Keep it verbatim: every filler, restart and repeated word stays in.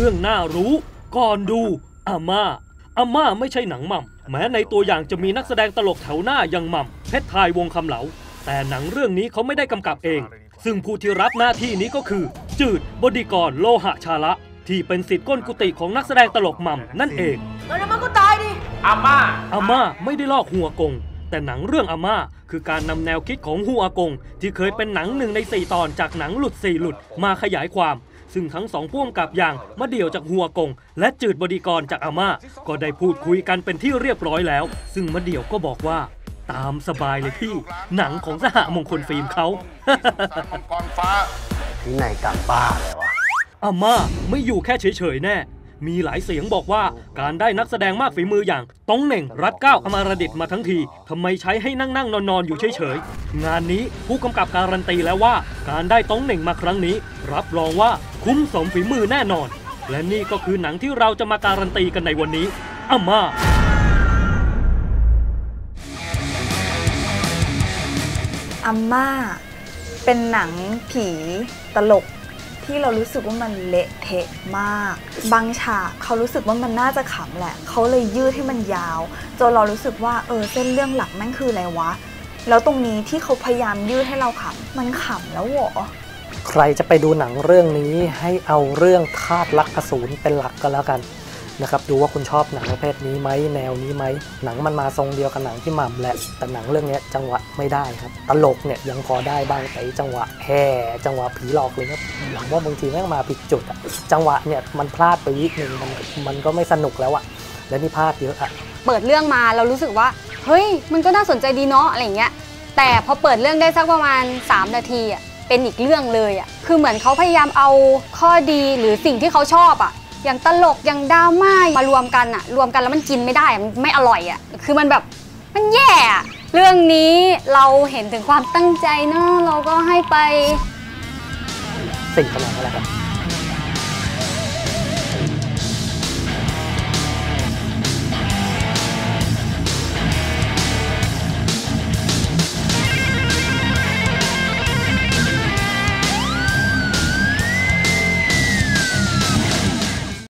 รื่องน่ารู้ก่อนดูอาม่าอาม่าไม่ใช่หนังหม่ำแม้ในตัวอย่างจะมีนักแสดงตลกแถวหน้าอย่างหม่ำเพชรทายวงคำเหลาแต่หนังเรื่องนี้เขาไม่ได้กำกับเองซึ่งผู้ที่รับหน้าที่นี้ก็คือจืดบดิกรโลหะชาละที่เป็นศิษย์ก้นกุฏิของนักแสดงตลกหม่ำนั่นเองแล้วมันก็ตายดิอาม่าอาม่าไม่ได้ลอกหัวกงแต่หนังเรื่องอาม่าคือการนำแนวคิดของฮูอากงที่เคยเป็นหนังหนึ่งในสี่ตอนจากหนังหลุดสี่หลุดมาขยายความซึ่งทั้งสองพ่วงกับอย่างมะเดี่ยวจากฮูอากงและจืดบดิกรจากอาม่าก็ได้พูดคุยกันเป็นที่เรียบร้อยแล้วซึ่งมะเดี่ยวก็บอกว่าตามสบายเลยพี่หนังของสหมงคลฟิล์มเขาที่ไหนกลับบ้าเลยวะอาม่าไม่อยู่แค่เฉยๆแน่มีหลายเสียงบอกว่าการได้นักแสดงมากฝีมืออย่างต้องเหน่งรัตเก้าอมรดิตมาทั้งทีทำไมใช้ให้นั่งนั่งนอนนอนอยู่เฉยๆงานนี้ผู้กำกับการันตีแล้วว่าการได้ต้องเหน่งมาครั้งนี้รับรองว่าคุ้มสมฝีมือแน่นอนและนี่ก็คือหนังที่เราจะมาการันตีกันในวันนี้อาม่าอาม่าเป็นหนังผีตลกที่เรารู้สึกว่ามันเละเทะมากบางฉากเขารู้สึกว่ามันน่าจะขำแหละเขาเลยยืดให้มันยาวจนเรารู้สึกว่าเออเส้นเรื่องหลักแม่งคืออะไรวะแล้วตรงนี้ที่เขาพยายามยืดให้เราขำมันขำแล้วเหรอใครจะไปดูหนังเรื่องนี้ให้เอาเรื่องธาตุรักอสูรเป็นหลักก็แล้วกันนะครับดูว่าคุณชอบหนังประเภทนี้ไหมแนวนี้ไหมหนังมันมาทรงเดียวกับหนังที่หม่ำแหละแต่หนังเรื่องนี้จังหวะไม่ได้ครับตลกเนี่ยยังพอได้บ้างแต่จังหวะแห่จังหวะผีหลอกเลยครับหลังว่าบางทีแม่งมาผิดจุดอะจังหวะเนี่ยมันพลาดไปวิหนึ่งมันมันก็ไม่สนุกแล้วอะและนี่พลาดเยอะอะเปิดเรื่องมาเรารู้สึกว่าเฮ้ยมันก็น่าสนใจดีเนาะอะไรเงี้ยแต่พอเปิดเรื่องได้สักประมาณสามนาทีอะเป็นอีกเรื่องเลยอะคือเหมือนเขาพยายามเอาข้อดีหรือสิ่งที่เขาชอบอะอย่างตลกอย่างดราม่ามารวมกันอะรวมกันแล้วมันกินไม่ได้มันไม่อร่อยอะคือมันแบบมันแย่อะเรื่องนี้เราเห็นถึงความตั้งใจเนาะเราก็ให้ไปสี่คะแนนแล้วครับ